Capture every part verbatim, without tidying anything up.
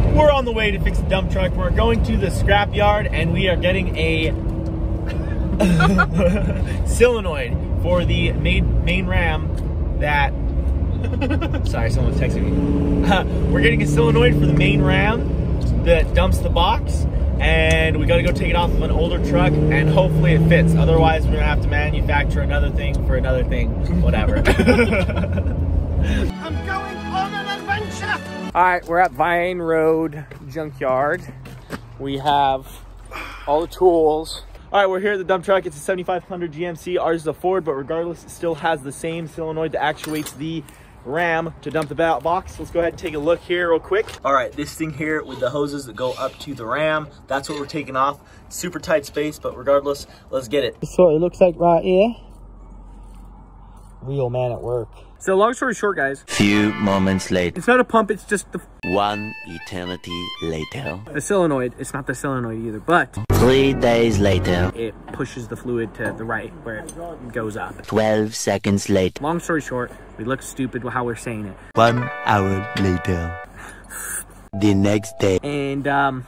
we're on the way to fix the dump truck. We're going to the scrapyard and we are getting a solenoid for the main, main ram that, sorry, someone's texting me. We're getting a solenoid for the main ram that dumps the box, and we gotta go take it off of an older truck and hopefully it fits. Otherwise, we're gonna have to manufacture another thing for another thing, whatever. I'm going on an adventure. All right, we're at Vine Road Junkyard. We have all the tools. All right, we're here at the dump truck. It's a seventy-five hundred G M C. Ours is a Ford, but regardless, it still has the same solenoid that actuates the ram to dump the box. Let's go ahead and take a look here real quick. All right, this thing here with the hoses that go up to the ram, that's what we're taking off. Super tight space, but regardless, let's get it. This is what it looks like right here. Real man at work. So long story short, guys. Few moments later. It's not a pump, it's just the... One eternity later. The solenoid, it's not the solenoid either, but... Three days later. It pushes the fluid to the right where it goes up. Twelve seconds later. Long story short, we look stupid how we're saying it. One hour later. The next day. And, um...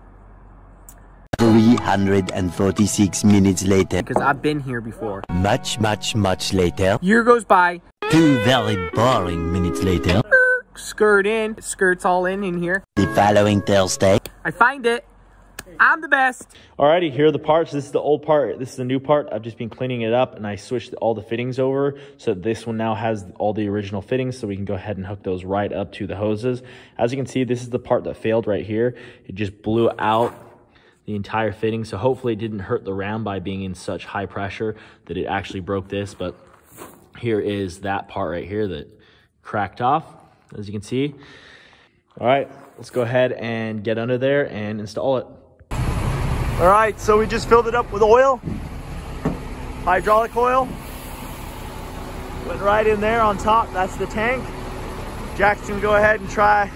three hundred forty-six minutes later. Because I've been here before. Much, much, much later. Year goes by. Two very boring minutes later. Skirt in. Skirt's all in in here. The following Thursday. I find it. I'm the best. Alrighty, here are the parts. This is the old part. This is the new part. I've just been cleaning it up and I switched all the fittings over. So this one now has all the original fittings, so we can go ahead and hook those right up to the hoses. As you can see, this is the part that failed right here. It just blew out the entire fitting. So hopefully it didn't hurt the ram by being in such high pressure that it actually broke this. But here is that part right here that cracked off, as you can see. All right, let's go ahead and get under there and install it. All right, so we just filled it up with oil, hydraulic oil. Went right in there on top, that's the tank. Jack's gonna go ahead and try.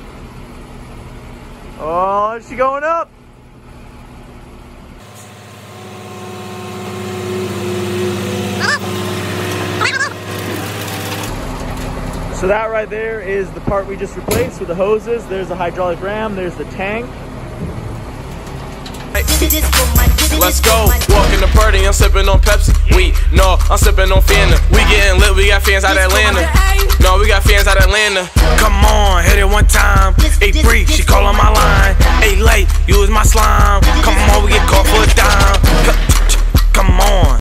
Oh, is she going up? So that right there is the part we just replaced with the hoses. There's the hydraulic ram, there's the tank. Let's go, walk in the party, I'm sipping on Pepsi. We, no, I'm sipping on Fanta. We getting lit, we got fans out Atlanta. No, we got fans out Atlanta. Come on, hit it one time. Eight three, she calling my line. Eight late, use my slime. Come on, we get caught for a dime. Come on.